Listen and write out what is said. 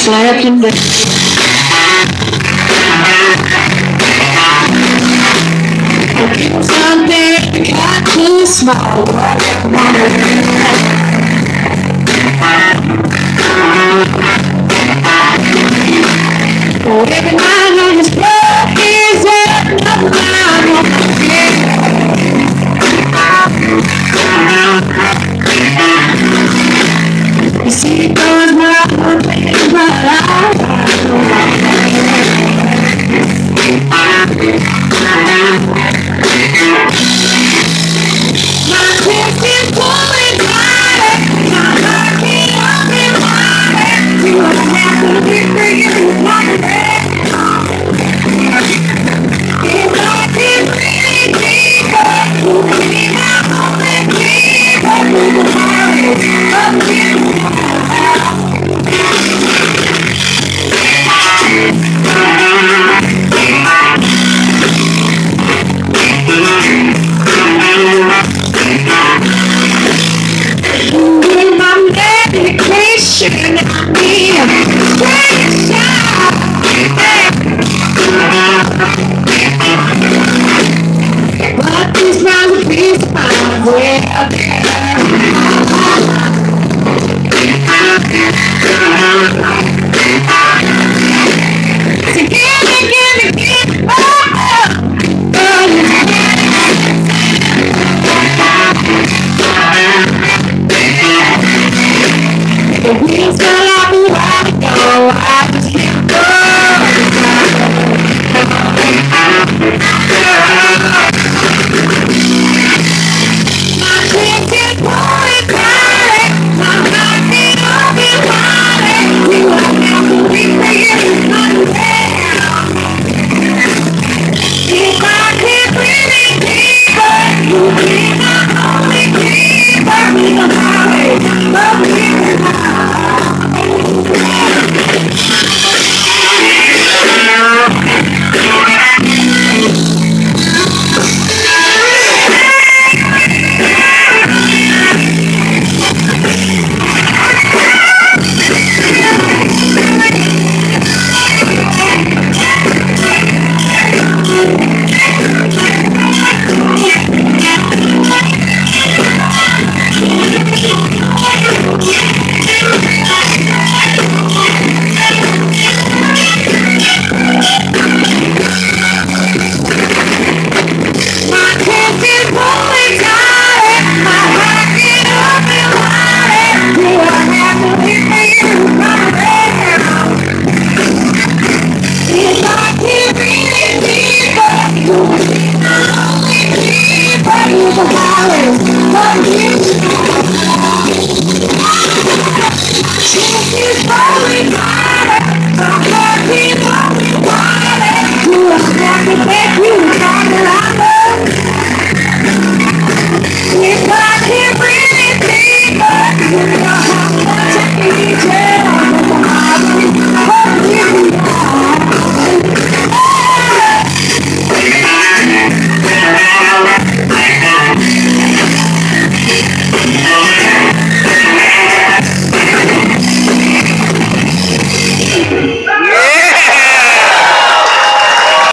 slept in bed. Someday I got to smile. Oh, every night on his blood is another line on my head. You see, cause my heart is right. My chest is pulling tighter, my heart beat up and wider. You don't have to be free, like that. It's like it's really deep,